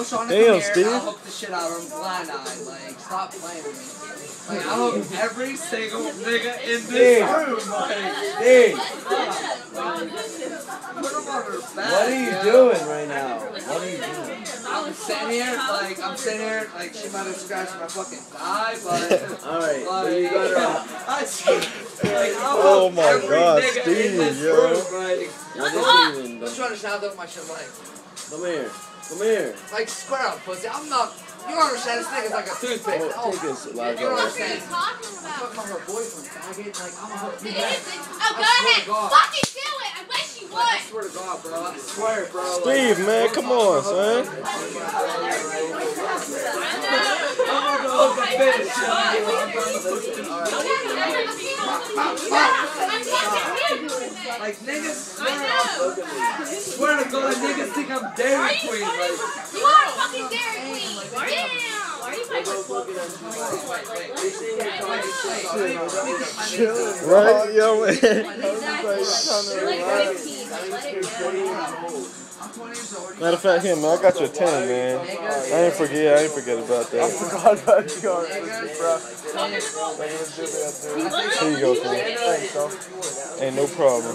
tell Sean to Damn, come here, Steve. I'll hook the shit out of him blind-eyed. Like, stop playing with me. Like, I'll hook every single nigga in this room. Like, Steve, put him on her back. what are you doing right now? What are you doing? I'm sitting here, like, she might have scratched my fucking thigh, but... Alright, like, you gotta... oh my God, Steve, yo. Let's try to shout out my shit like... Come here. Come here. Like, square up, pussy. I'm not... You don't understand, this thing is like a toothpick. Oh, take this, you don't understand. What are you talking I'm about? talking about her boyfriend, faggot. Like, I'm a hook you back. Oh, go ahead. Fucking do it. I wish you would. I swear to God, bro. I swear, bro. Steve, man, come on, son. Like, niggas swear to God, niggas think I'm Dairy Queen. Like, you are fucking Dairy Queen. Damn. Why are you fucking Right, yo, man. Matter of fact, here, man, I got you a 10, man. I ain't forget about that. I forgot about you already, bro. Here you go, man. Thanks, bro. Ain't no problem.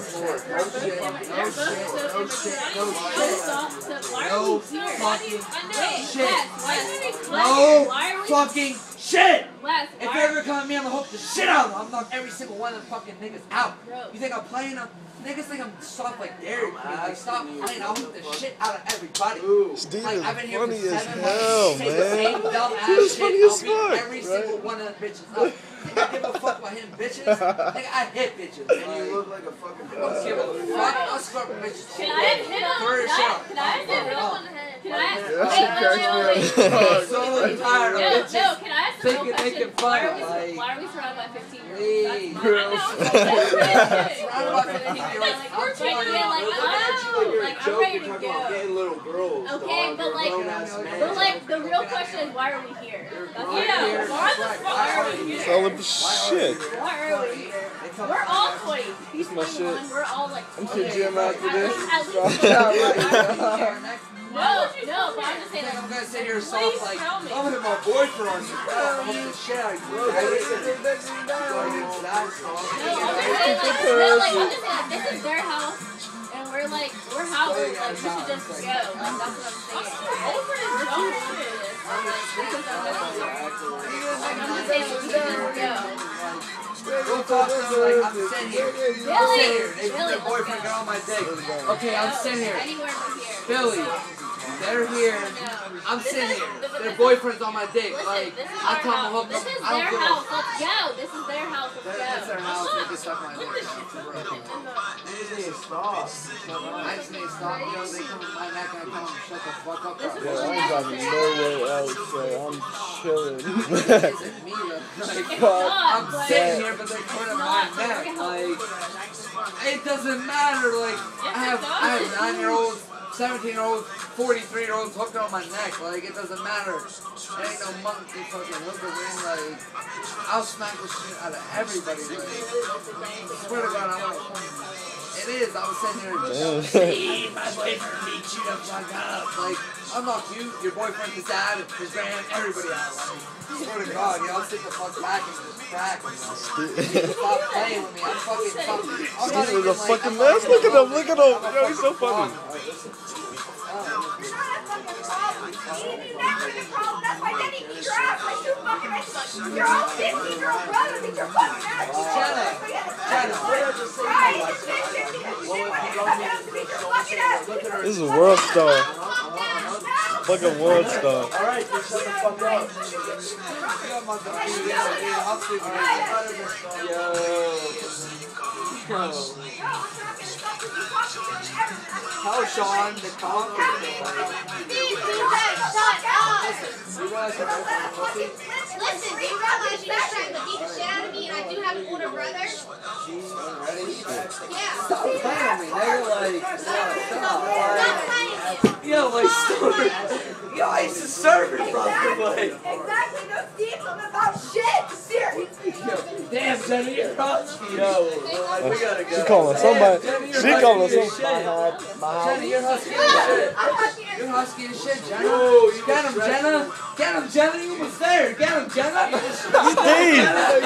No fucking shit! If you ever come at me, I'm gonna hook the shit out of them. I'm knock every single one of them fucking niggas out. You think I'm playing them? Niggas think I'm soft like Dairy Queen. Like, stop playing. I'll hook the shit out of everybody. Steve like, is I've been here funny for as 7 hell, months. Take the man. same dumb ass He's shit. funny I'll as beat fuck, every single one of them bitches up. Nigga, I give a fuck about him, bitches. Nigga, I hit bitches. And you look like a fucking... I don't give a fuck. I'll scrub bitches. Can I hit him? Can I hit him? Can I ask? Wait. I'm so tired of bitches. No, can I ask a real Thinking they question? can fuck. Why are we surrounded by 15-year-olds? Please. Girls. Surrounded by 15-year-olds. Like, we're trying to get like, Like I'm ready to you're talking about go. getting little girls. Okay, but like, the real question is, why are we here? Why are we here? All of the shit. Why are we here? We're all 20. He's my shit. 21. We're all like 20. I'm to gym after this. No, but I'm just saying. I'm gonna sit here Please soft like tell me. I'm gonna hit my boyfriend on you. I'm gonna hit the shit out of you. No, I'm just saying, like, this is their house, and we're house, like, we should just go. Like, that's what I'm saying. I'm just saying, we should just go. We'll talk to them like I'm sitting here. I'm sitting here. Their boyfriend got on my dick. Okay, I'm sitting here. Anywhere but here. Billy, they're here. I'm sitting here. Their boyfriend's on my dick. Like, This is I our come house. hook This up. is I don't their give a house. Let's go. This is their house. Let's That's go. their house. They can suck my dick. You just need to stop. I just need to stop. You know, they come in my neck and I tell them shut the fuck up. This is Yeah, I ain't driving nowhere else, so I'm chilling. Isn't me though. Like, It's not, I'm but sitting here, but they're putting my neck. Like, it doesn't matter. Like, I have 9-year-olds, 17-year-olds, 43-year-olds hooked on my neck. Like, it doesn't matter. There ain't no monkey fucking hookers in. Like, I'll smack the shit out of everybody. Like, I swear to God, I'm like, it is. I was sitting here and see my boyfriend beat you the fuck up. Like, I'm not you. Your boyfriend, his dad, his grand, everybody out. Like, I swear to God, y'all sit the fuck back and just crack. Stop playing with me. I'm fucking fucking. Steve is a fucking mess. Look at him. Look at him. Yo, he's so funny. That's why Daddy beat your ass. Like, you fucking your own 15-year-old brother beat your fucking ass. This is a world star. Fucking world star. Alright, just shut the fuck up. Tell Sean to calm down. Listen, do you realize you just tried to beat the shit out of me, and I do have an older brother? Yeah. Stop playing with me, nigga. Like, stop. Stop playing with me. Yo, like, story. Yo, I used to serve your brother, like. Exactly, no Steve, I'm about shit. Seriously. Damn, Jenny, you're husky. Yo, we gotta go. She calling somebody. She calling somebody. Jenny, you're husky as shit. I'm husky as You're husky as shit, Jenna. Yo, You got him, Jenna. Get him, Jenna. You almost there. Get him, Jenna. Steve!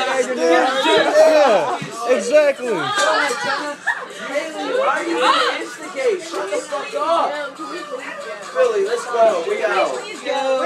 Yeah, exactly. Why are you gonna instigate? Shut the fuck up. Philly, let's go. We out.